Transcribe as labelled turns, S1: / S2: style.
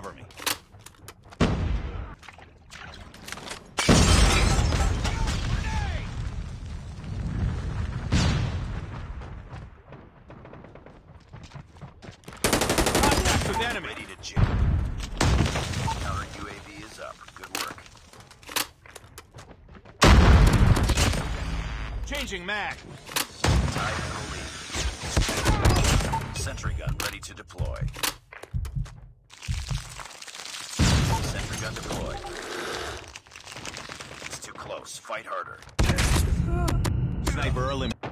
S1: Cover me. Contact with enemy.
S2: Ready to jam. Counter UAV is up. Good work.
S1: Changing mag.
S2: Tied for the lead. Sentry gun ready to deploy. Sentry gun deployed. It's too close. Fight harder.
S1: Sniper eliminated.